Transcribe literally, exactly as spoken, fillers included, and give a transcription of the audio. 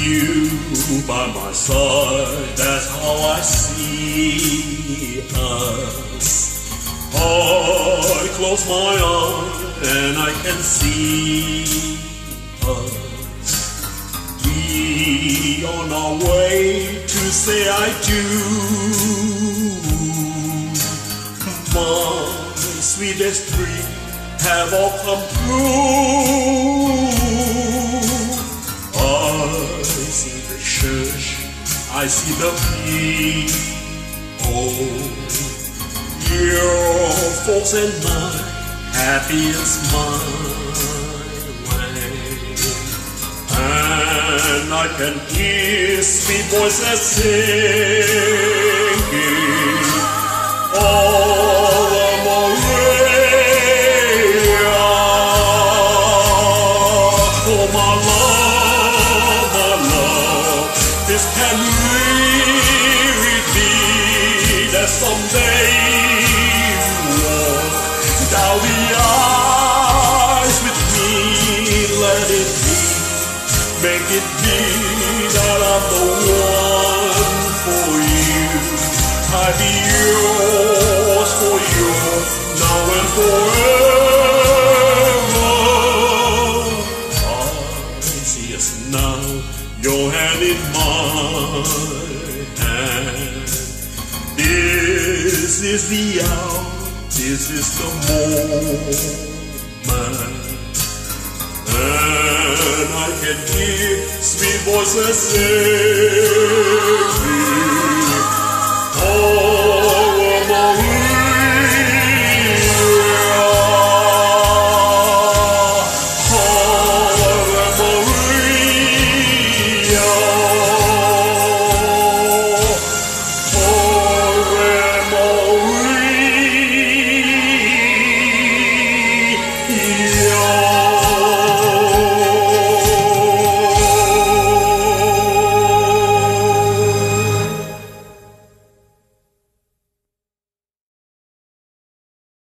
you by my side, that's how I see us. I close my eyes and I can see us. We on our way to say I do. My sweetest dreams have all come true. I see the church, I see the people. Your folks and mine, happy and smiling. And I can hear sweet voices singing all the Morea. Oh my love, my love, this can really be that someday down the eyes with me, let it be, make it be that I'm the one for you. I be yours for you, now and forever. I see us now, your hand in my hand. This is the hour, this is the moment, and I can hear sweet voices singing.